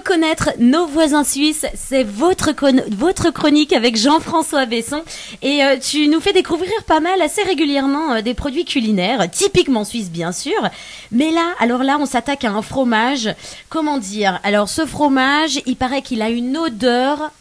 connaître nos voisins suisses, c'est votre chronique avec Jean-François Besson. Et tu nous fais découvrir pas mal, assez régulièrement, des produits culinaires, typiquement suisses bien sûr. Mais là, on s'attaque à un fromage. Comment dire? Alors ce fromage, il paraît qu'il a une odeur...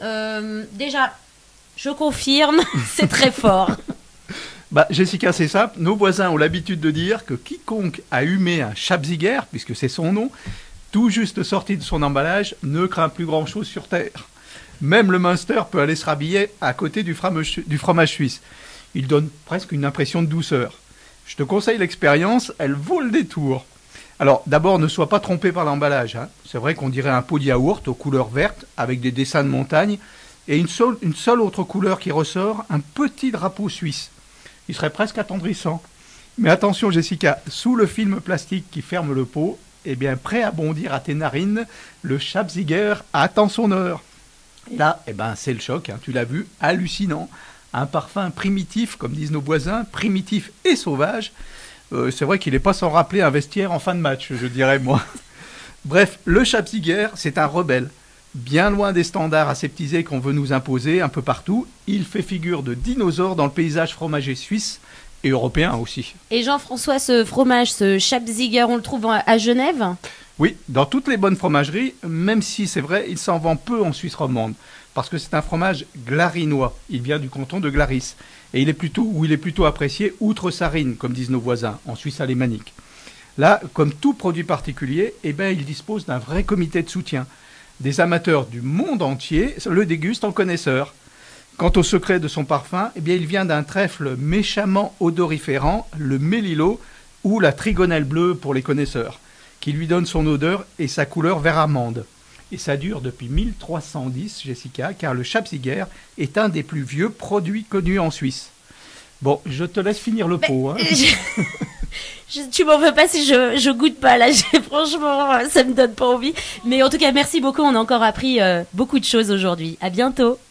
déjà, je confirme, c'est très fort. Jessica, c'est simple. Nos voisins ont l'habitude de dire que quiconque a humé un Schabziger, puisque c'est son nom, tout juste sorti de son emballage, ne craint plus grand-chose sur terre. Même le Münster peut aller se rhabiller à côté du fromage suisse. Il donne presque une impression de douceur. Je te conseille l'expérience, elle vaut le détour. Alors, d'abord, ne sois pas trompé par l'emballage. C'est vrai qu'on dirait un pot de yaourt aux couleurs vertes, avec des dessins de montagne, et une seule autre couleur qui ressort, un petit drapeau suisse. Il serait presque attendrissant. Mais attention Jessica, sous le film plastique qui ferme le pot, prêt à bondir à tes narines, le Schabziger attend son heure. Et là, c'est le choc, tu l'as vu, hallucinant. Un parfum primitif, comme disent nos voisins, primitif et sauvage. C'est vrai qu'il n'est pas sans rappeler un vestiaire en fin de match, je dirais moi. Bref, le Schabziger, c'est un rebelle. Bien loin des standards aseptisés qu'on veut nous imposer un peu partout, il fait figure de dinosaure dans le paysage fromager suisse et européen aussi. Et Jean-François, ce fromage, ce Schabziger, on le trouve à Genève ? Oui, dans toutes les bonnes fromageries, même si c'est vrai, il s'en vend peu en Suisse romande, parce que c'est un fromage glarinois, il vient du canton de Glaris, et il est plutôt apprécié outre-Sarine, comme disent nos voisins, en Suisse alémanique. Là, comme tout produit particulier, il dispose d'un vrai comité de soutien. Des amateurs du monde entier le dégustent en connaisseurs. Quant au secret de son parfum, il vient d'un trèfle méchamment odoriférant, le mélilo ou la trigonelle bleue pour les connaisseurs, qui lui donne son odeur et sa couleur vert amande. Et ça dure depuis 1310, Jessica, car le Schabziger est un des plus vieux produits connus en Suisse. Bon, je te laisse finir le pot. Tu m'en veux pas si je goûte pas là, franchement ça me donne pas envie. Mais en tout cas merci beaucoup, on a encore appris beaucoup de choses aujourd'hui. À bientôt.